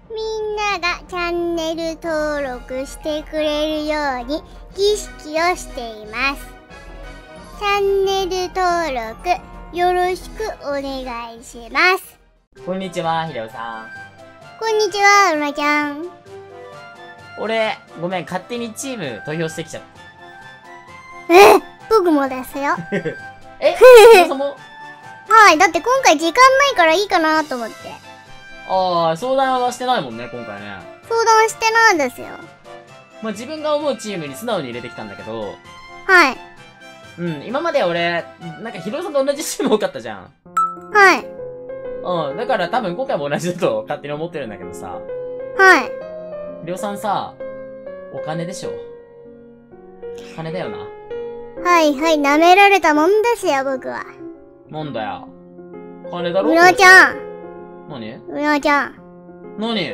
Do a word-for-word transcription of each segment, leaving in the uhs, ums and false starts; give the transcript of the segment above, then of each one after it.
みんながチャンネル登録してくれるように儀式をしています。チャンネル登録よろしくお願いします。 こんにちは、ひろさん。 こんにちは、うなちゃん。 俺、ごめん、勝手にチーム投票してきちゃった。 え僕もですよ。 えそもそもはい、だって今回時間ないからいいかなと思って。 ああ、相談はしてないもんね、今回ね。 相談してないですよ。 まあ、自分が思うチームに素直に入れてきたんだけど、 はい。 うん、今まで俺、なんかヒロさんと同じチーム多かったじゃん。 はい。 うん、だから多分今回も同じだと勝手に思ってるんだけどさ。 はい。 りょうさんさ、お金でしょ。金だよな。 はいはい、舐められたもんですよ、僕は。 なんだよ。金だろ。 うなちゃん。 何うなちゃん。 何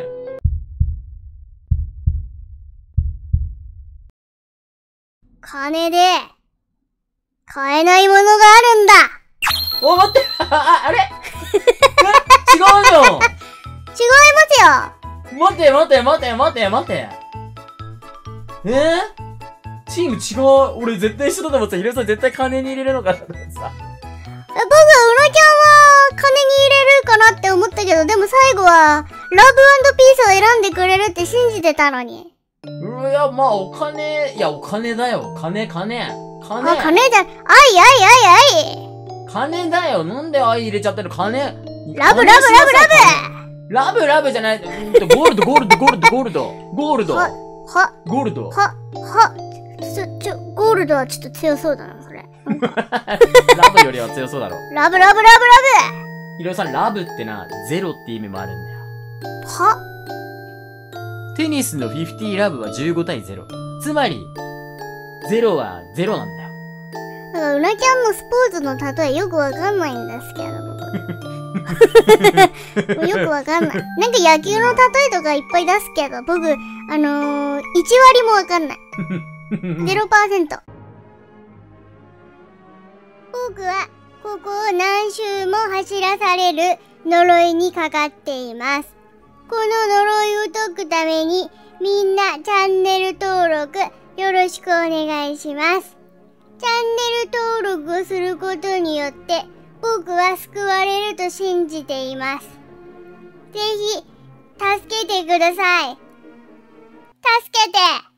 金で、買えないものがあるんだ。 お、待って、あ、あれえ違うじゃん。 違いますよ。 待って待って待って待って待って。えー、チーム違う。俺絶対一緒だと思ってた。ひろさん絶対金に入れるのかなと思ってさ。 僕、うなちゃんは金に入れるかなって思ったけど、でも最後は、ラブ&ピースを選んでくれるって信じてたのに。 ういや、まあお金、いやお金だよ。金、金。金。 あ、金じゃ、愛、愛、愛、愛。 金だよ。なんで愛入れちゃってる金。 ラブ、ラブ、ラブ、ラブラブラブじゃない。うんと、ゴールド、ゴールド、ゴールド、ゴールド。ゴールド。 は、は、 ゴールド。 は、は、ちょ、ちょ、ゴールドはちょっと強そうだな、それ。 ラブよりは強そうだろ。 ラブ、ラブ、ラブ、ラひろさん、ラブってな、ゼロって意味もあるんだよ。 ブ。は、 テニスのフィフティーラブはじゅうごたいゼロ。つまり、ゼロはゼロなんだよ。 だからうなちゃんのスポーツの例えよくわかんないんですけど、僕。よくわかんない。なんか野球の例えとかいっぱい出すけど、僕、あのー、いち割もわかんない。ゼロパーセント。僕は、ここを何周も走らされる呪いにかかっています。この呪いを解くために、みんなチャンネル登録よろしくお願いします。チャンネル登録をすることによって、僕は救われると信じています。ぜひ、助けてください。助けて